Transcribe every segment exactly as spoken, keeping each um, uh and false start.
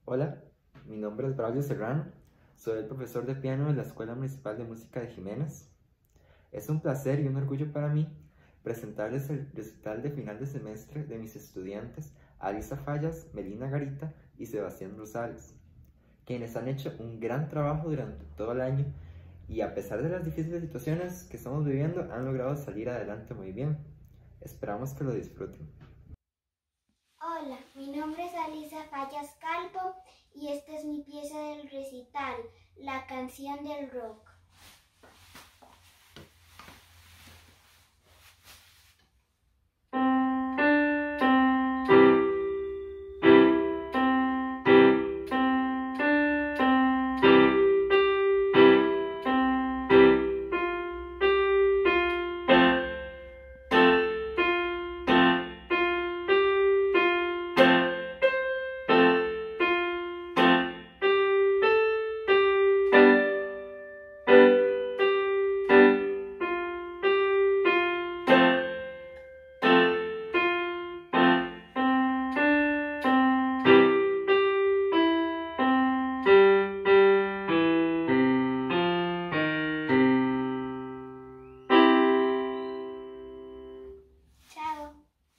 Hola, mi nombre es Braulio Serrano, soy el profesor de piano de la Escuela Municipal de Música de Jiménez. Es un placer y un orgullo para mí presentarles el recital de final de semestre de mis estudiantes Alisa Fallas, Melina Garita y Sebastián Rosales, quienes han hecho un gran trabajo durante todo el año y a pesar de las difíciles situaciones que estamos viviendo han logrado salir adelante muy bien. Esperamos que lo disfruten. Hola, mi nombre es Alisa Fallas Calvo y esta es mi pieza del recital, La canción del rock. Chao.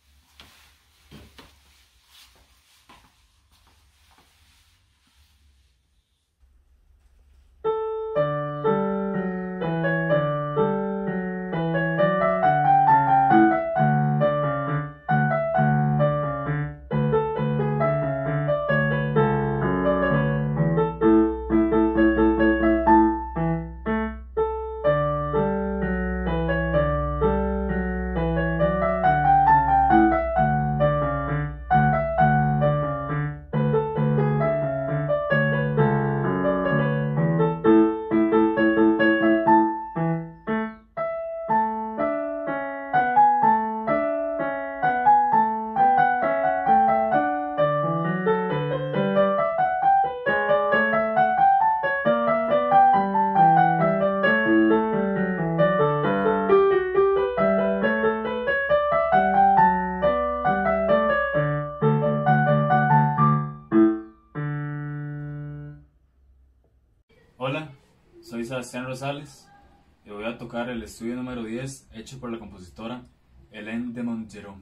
Hola, soy Sebastián Rosales y voy a tocar el estudio número diez hecho por la compositora Hélène de Montgeron.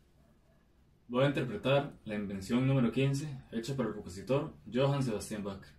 Voy a interpretar la invención número quince hecha por el compositor Johann Sebastian Bach.